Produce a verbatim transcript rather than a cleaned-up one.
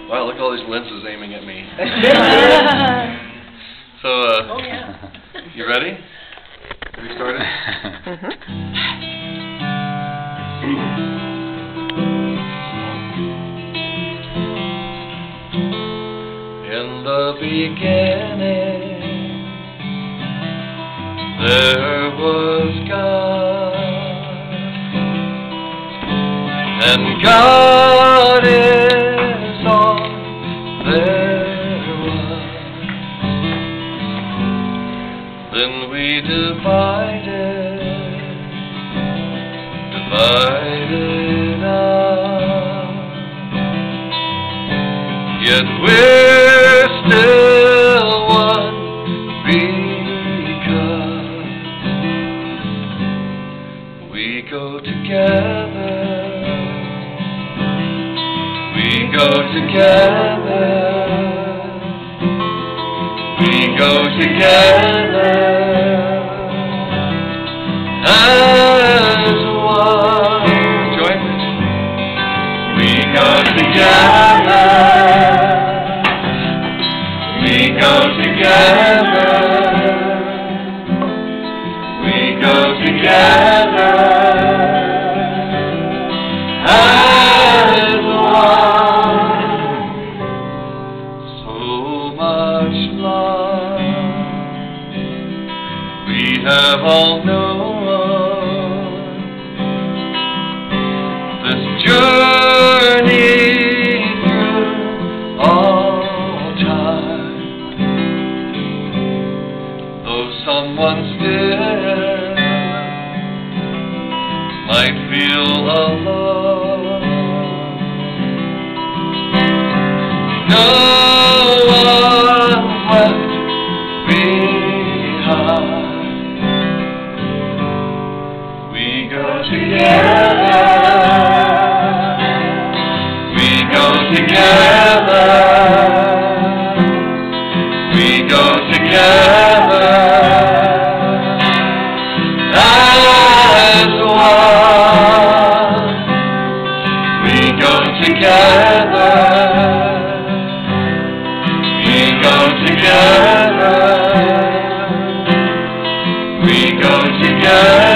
Wow, look at all these lenses aiming at me. So, uh, oh, yeah. You ready? Have you started? Mm-hmm. In the beginning, there was God, and God is all there was. Then we divided, divided up, yet we're still one because we go together, we go together, we go together as one. Join me. We go together, we go together, we go together as one. So much love we have all known. This journey through all time, though someone still might feel alone, no one's left behind. We go together, we go together, we go together as one. We go together, we go together, we go together